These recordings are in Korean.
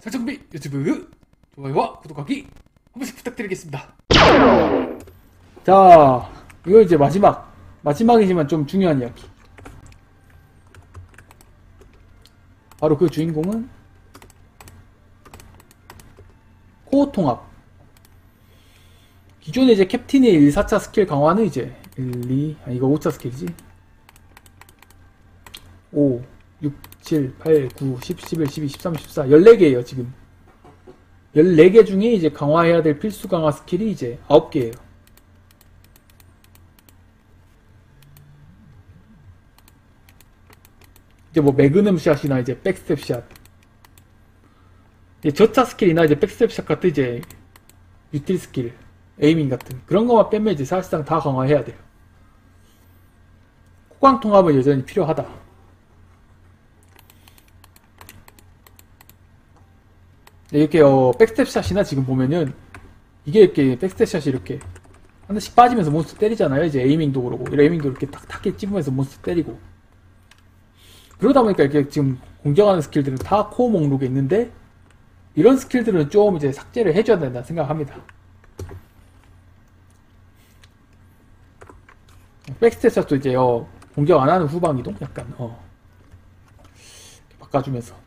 설정비 유튜브 좋아요와 구독하기 한 번씩 부탁드리겠습니다. 자, 이거 이제 마지막이지만 좀 중요한 이야기. 바로 그 주인공은 코어 통합. 기존에 이제 캡틴의 1, 4차 스킬 강화는 이제 1, 2, 이거 5차 스킬이지. 5, 6, 7, 8, 9, 10, 11, 12, 13, 14, 14개예요, 지금. 14개 중에 이제 강화해야 될 필수 강화 스킬이 이제 9개예요. 이제 뭐 매그넘 샷이나 이제 백스텝 샷, 이제 저차 스킬이나 이제 백스텝 샷 같은 이제 유틸 스킬, 에이밍 같은 그런 것만 빼면 이제 사실상 다 강화해야 돼요. 코광 통합은 여전히 필요하다. 이렇게 백스텝 샷이나 지금 보면은 이게 이렇게 백스텝 샷이 이렇게 하나씩 빠지면서 몬스터 때리잖아요. 이제 에이밍도 그러고 에이밍도 이렇게 탁탁히 찝으면서 몬스터 때리고, 그러다 보니까 이렇게 지금 공격하는 스킬들은 다 코어 목록에 있는데 이런 스킬들은 좀 이제 삭제를 해줘야 된다 생각합니다. 백스텝 샷도 이제 공격 안 하는 후방 이동 약간 바꿔주면서,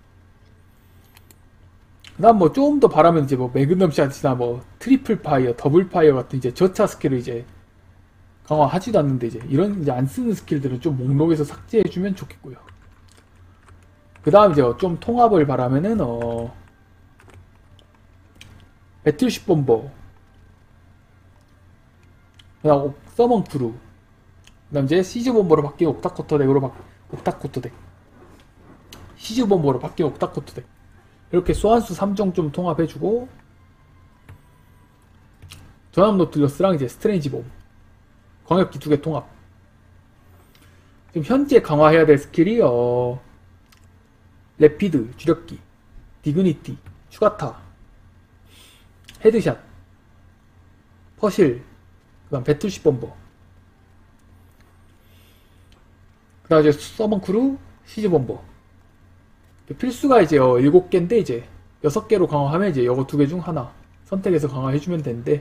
그 다음 뭐 좀 더 바라면 이제 뭐 매그넘 샷이나 뭐 트리플 파이어, 더블 파이어 같은 이제 저차 스킬을 이제 강화하지도 않는데 이제 이런 이제 안 쓰는 스킬들은 좀 목록에서 삭제해주면 좋겠고요. 그 다음 이제 좀 통합을 바라면은 배틀쉽 bomber, 그 다음 서먼 크루, 그 다음 이제 시즈 bomber로 바뀐 옥타코터 덱으로 옥타코터 덱, 시즈 bomber로 바뀐 옥타코터 덱, 이렇게 소환수 3종 좀 통합해주고, 전압 노틀러스랑 이제 스트레인지 봄, 광역기 2개 통합. 지금 현재 강화해야 될 스킬이 레피드, 주력기, 디그니티, 추가타, 헤드샷, 퍼실, 그 다음 배틀쉽 범버, 그 다음 이제 서먼 크루, 시즈 범버. 필수가 이제 7개인데 이제 6개로 강화하면 이제 이거 2개 중 하나 선택해서 강화해주면 되는데,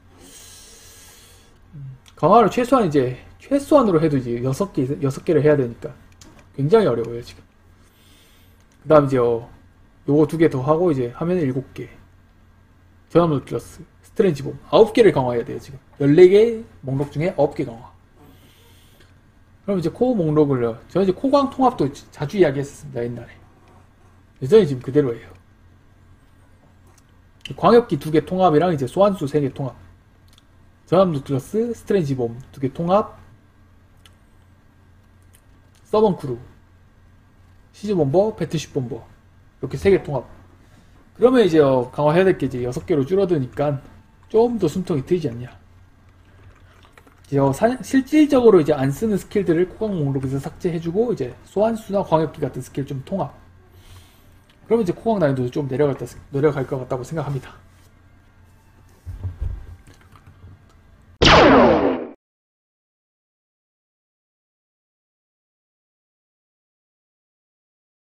강화를 최소한으로 해도 이제 6개를 해야 되니까 굉장히 어려워요 지금. 그 다음 이제 요거 2개 더 하고 이제 하면 7개, 전압 노틸러스, 스트레인지 봄 9개를 강화해야 돼요 지금. 14개 목록 중에 9개 강화. 그럼 이제 코어 목록을, 저는 이제 코광 통합도 자주 이야기했었습니다 옛날에. 여전히 지금 그대로예요. 광역기 2개 통합이랑 이제 소환수 3개 통합, 전압 노틸러스, 스트레인지 봄 2개 통합, 서먼 크루, 시즈 bomber, 배틀쉽 bomber 이렇게 3개 통합. 그러면 이제 강화해야 될 게 이제 6개로 줄어드니까 좀 더 숨통이 트이지 않냐. 이제 실질적으로 이제 안 쓰는 스킬들을 코광 목록에서 삭제해주고 이제 소환수나 광역기 같은 스킬 좀 통합. 그러면 이제 코광 난이도도 좀 내려갈 것 같다고 생각합니다.